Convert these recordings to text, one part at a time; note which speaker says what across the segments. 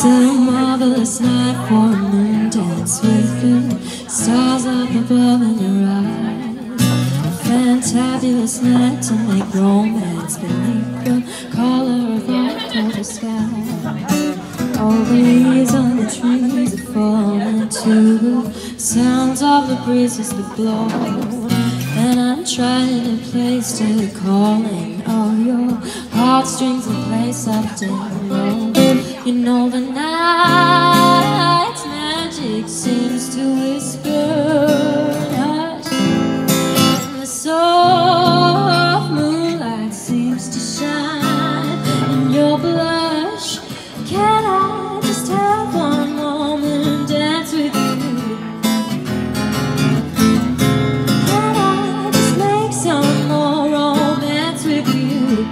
Speaker 1: It's a marvelous night for a moon dance with the stars up above in your eyes. A fantabulous night to make romance beneath the color of October skies. All the leaves on the trees are falling to the sounds of the breezes that blow, and I'm trying to place to the calling of your heartstrings in place of dim low. You know the night's magic seems to whisper hush, and the soft moonlight seems to shine in your blush. Can I just have one moment and dance with you? Can I just make some more romance with you?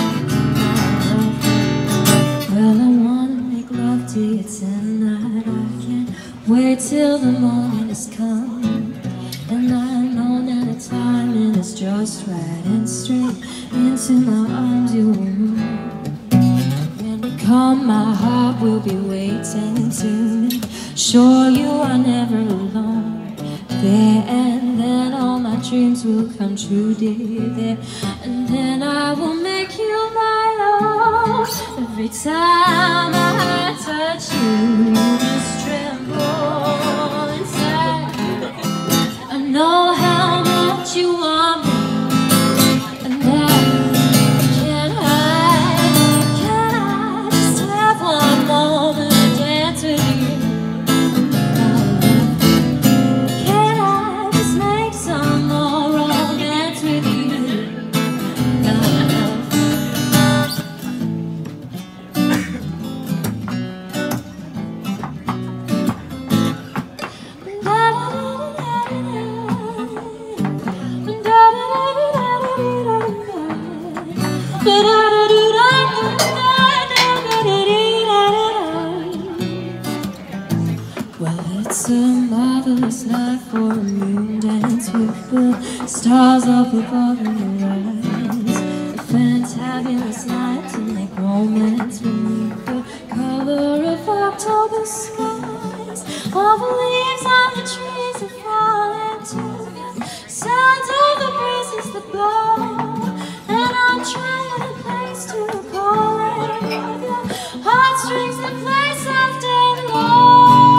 Speaker 1: Well, I wanna make love to you tonight. I can't wait till the morning has come, and I know that the timing is just right, and straight into my arms you will move. Come, my heart will be waiting to make sure you are never alone there, and then all my dreams will come true, dear, there, and then I will make you my own. Every time I touch you, just tremble inside. I know how much you want me, and well, it's a marvelous night for a moon dance with the stars up above in your eyes. A fantabulous night to make romance beneath the color of October skies. All the leaves on the trees are falling to the sounds of the breezes that blow, and I'm trying to place to the calling of your heartstrings in place of dead low.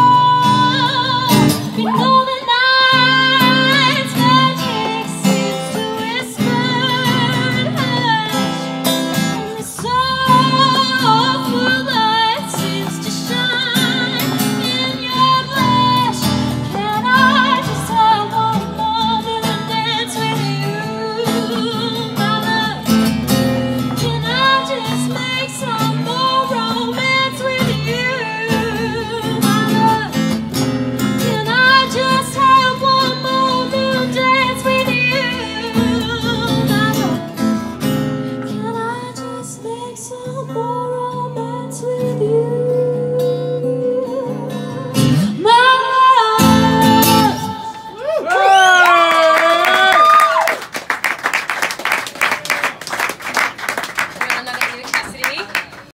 Speaker 1: You know the night's magic seems to whisper and hush, and the soft moonlight seems to shine in your blush. Can I just have one moment and dance with you, my love? Can I just make some more romance with you, my love? Can I just have one more moon dance with you, my love? Can I just make some more romance with you?